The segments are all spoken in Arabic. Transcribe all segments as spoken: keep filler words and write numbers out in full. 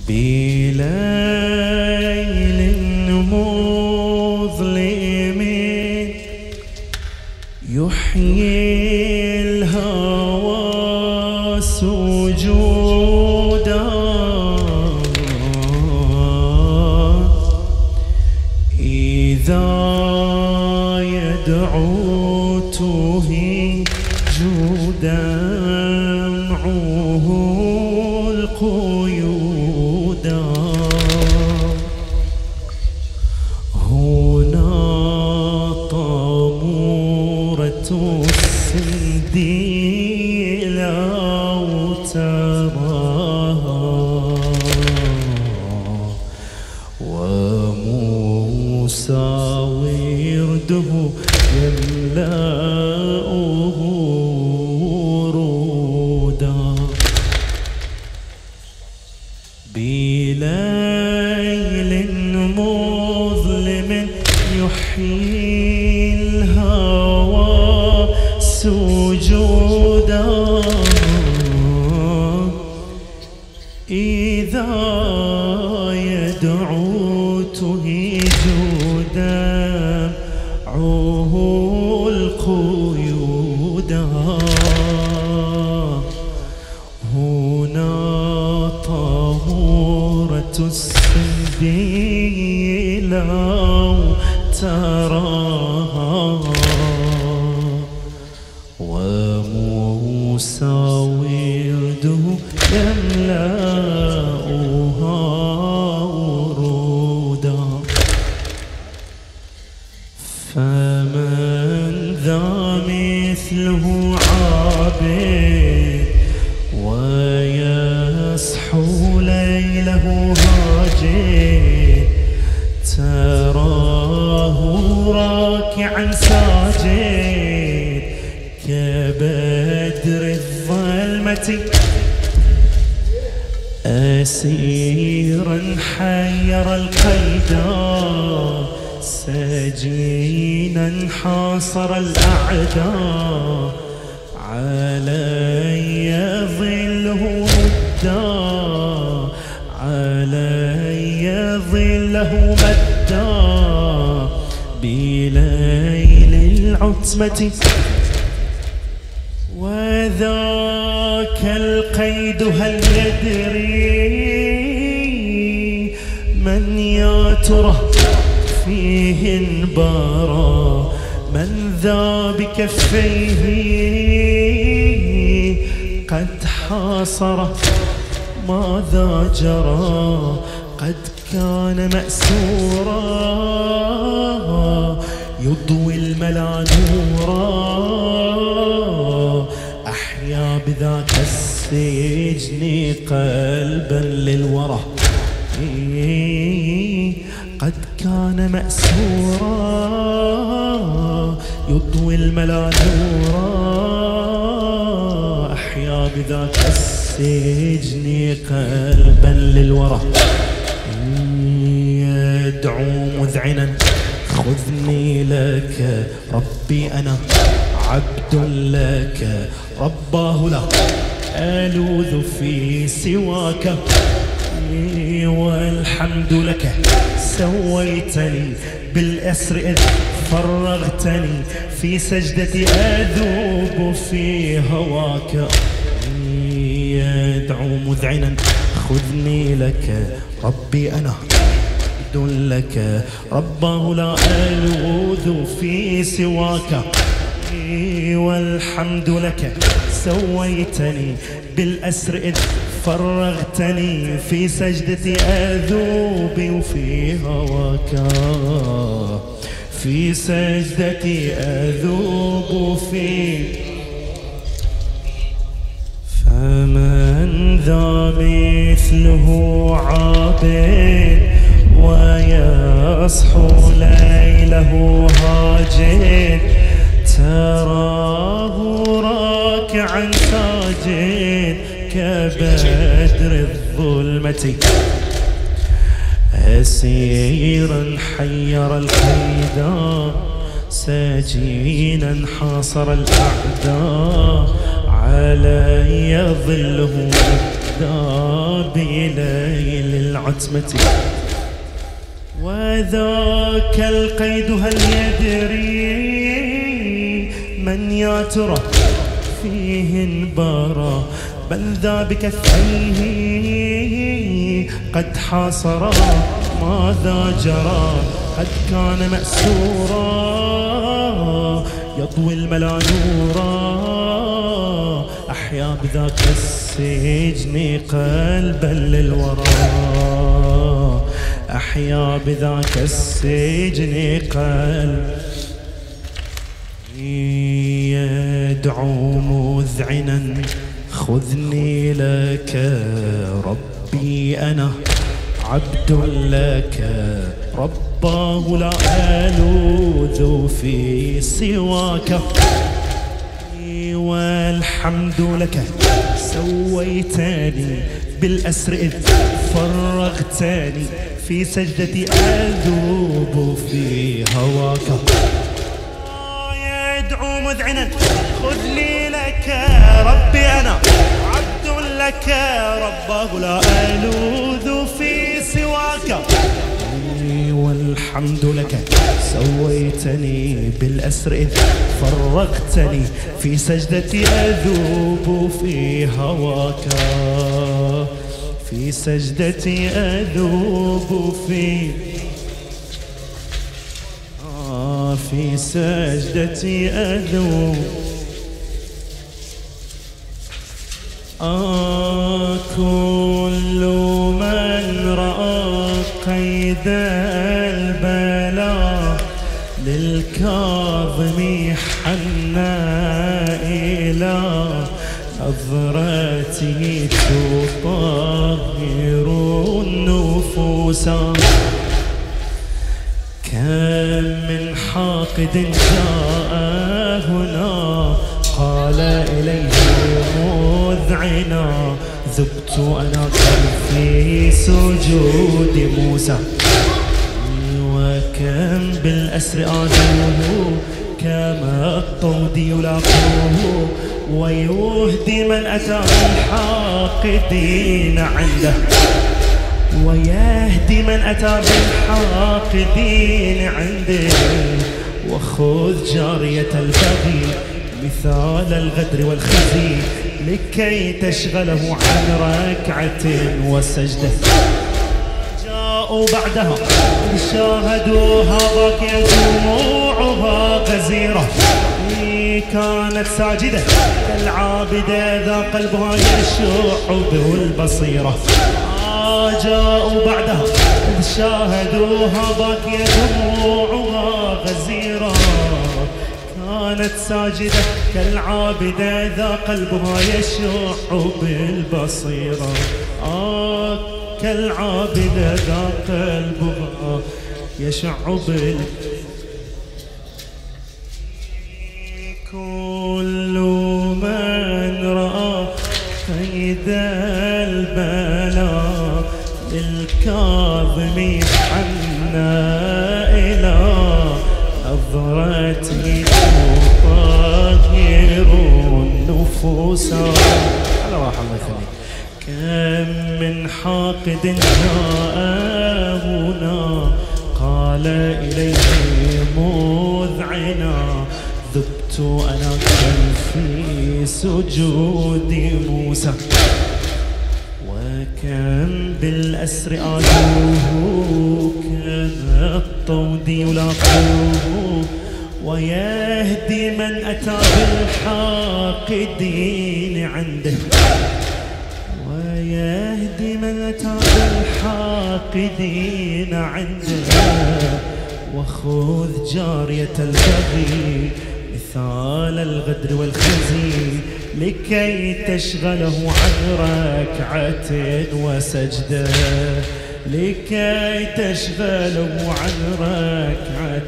بليل مظلم يحيي الهوى سجودا إذا يدعو تهيج دمعه القيودا هنا طامورة السندي لو تراها وموسى ورده يملأه ورودا بليل مظلم يحيي الهوى سجودا إذا يدعو تهيج دمعه القيودا هنا طامورة السندي لو تراها وموسى ورده يملأها ورودا فمن ذا مثله عابد ويصحو ليله هاجد تراه راكعا ساجد كبدر الظلمة أسيرا حير القيدا سجينا حاصر الأعداء علي ظله مدّا علي ظله مدّا بليل العتمة وذاك القيد هل يدري من يا ترى فيه انبارا من ذا بكفيه قد حاصر ماذا جرى قد كان مأسورا يضوي الملا نورا أحيا بذاك السجن قلبا للورى قد كان مأسورا يضوي الملا نورا أحيا بذاك السجن قلبا للورى يدعو مذعنا خذني لك ربي أنا عبد لك رباه لا ألوذ في سواك والحمد لك سويتني بالأسر إذ فرغتني في سجدتي أذوب في هواك يدعو مذعنا خذني لك ربي أنا عبد لك رباه لا ألوذ في سواك والحمد لك سويتني بالأسر إذ فرغتني في سجدتي أذوب في هواك في سجدتي أذوب في فمن ذا مثله عابد ويصحو ليله هاجد تراه راكعا ساجد كبدر الظلمة أسيرا حير القيدا سجينا حاصر الأعداء علي ظله مدّا بليل للعتمة. وذاك القيد هل يدري من يا ترى فيه انبارا، بل ذا بكفيه قد حاصرا، ماذا جرى قد كان مأسورا، يضوي الملا نورا، أحيا بذاك السجن قلبا للورى، أحيا بذاك السجن قلب. يدعو مذعنا خذني لك ربي أنا عبد لك، رباه لا ألوذ في سواك، والحمد لك سويتني بالأسر إذ فرغتني، في سجدتي أذوب في هواك. يدعو مذعنا خذني لك ربي أنا عبد لك، رباه لا ألوذ في سواك، والحمد لك سويتني بالأسر إذ فرغتني، في سجدتي أذوب في هواك، في سجدتي أذوب في آه في سجدتي أذوب. آه كل من رأى قيد البلاء للكاظم حنى إلى نظرته تطهر النفوس. كم من حاقد جاء هنا قال إليه مذعنا، ذبت أنا في سجود موسى. وكم بالأسر آذوه كما الطود يلاقوه، ويهدي من أتى بالحاقدين عنده، ويهدي من أتى بالحاقدين عنده. وخذ جارية البغي مثال الغدر والخزي، لكي تشغله عن ركعة وسجدة. جاءوا بعدها شاهدوها باكية دموعها غزيرة، كانت ساجدة كالعابدة ذا قلبها يشع بالبصيرة. جاءوا بعدها شاهدوها باكية دموعها غزيرة، كانت ساجدة كالعابدة ذا قلبها يشع بالبصيرة. آه كالعابدة ذا قلبها يشع بالبصيرة. كل من رأى قيد البلاء للكاظم حنى إلى نظرته تطهر النفوس. على راحة الله يخليك. كم من حاقد جاء هنا قال إليه مذعنا، ذبت أنا في سجود موسى. وكم بالأسر آذوه كما الطود يلاقوه، ويهدي من أتى بالحاقدين عنده، ويهدي من أتى بالحاقدين عنده. وخذ جارية البغي مثال الغدر والخزي، لكي تشغله عن ركعة وسجدة، لكي تشغله عن ركعة.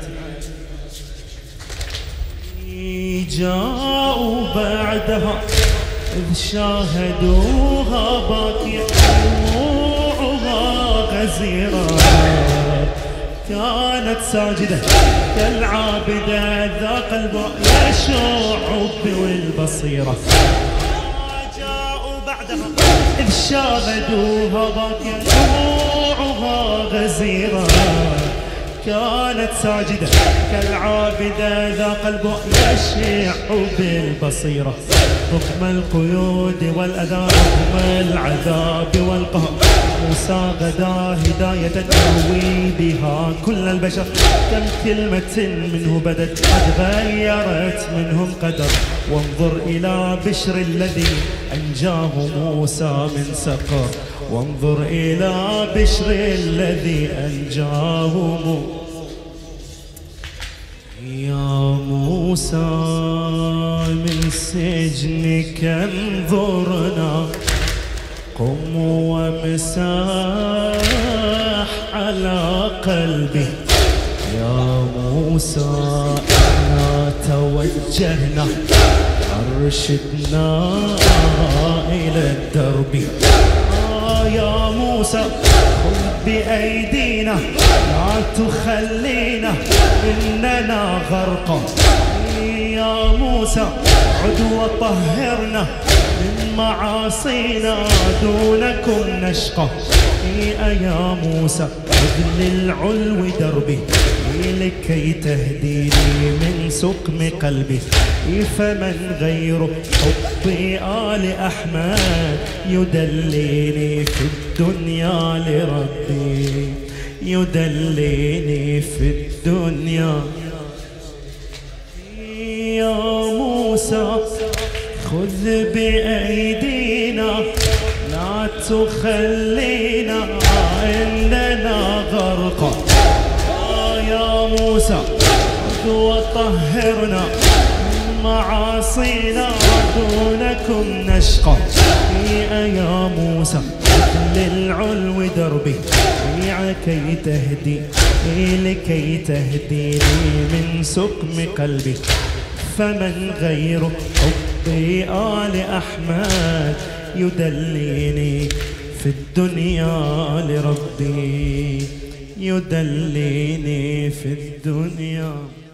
جاءوا بعدها إذ شاهدوها باكية دموعها غزيرة، كانت ساجدة كالعابدة ذا قلبها يشع بالبصيرة. جاءوا بعدها إذ شاهدوها باكية كانت ساجدة كالعابدة ذاق البؤ يشيع بالبصيرة رغم القيود والأذى رغم العذاب والقهر موسى غدا هداية يروي بها كل البشر كم كلمة منه بدت قد غيرت منهم قدر وانظر إلى بشر الذي أنجاه موسى من سقر وانظر إلى بشر الذي أنجاه موسى يا موسى من سجنك انظرنا قم وامسح على قلبي يا موسى إنا توجهنا أرشدنا إلى الدرب آه يا موسى خذ بأيدينا لا تخلينا إننا غرقا يا موسى عد وطهرنا من معاصينا دونكم نشقى يا موسى خذ للعلو دربي لكي تهديني من سقم قلبي فمن غير حب آل أحمد يدليني في الدنيا لربي يدليني في الدنيا يا موسى خذ بأيدينا لا تخلينا إننا غرقا يا موسى خذ وطهرنا من معاصينا دونكم نشقى يا موسى خذ للعلو دربي كي تهدي لكي تهديني من سقم قلبي فمن غير حب آل أحمد يدليني في الدنيا لربي يدليني في الدنيا.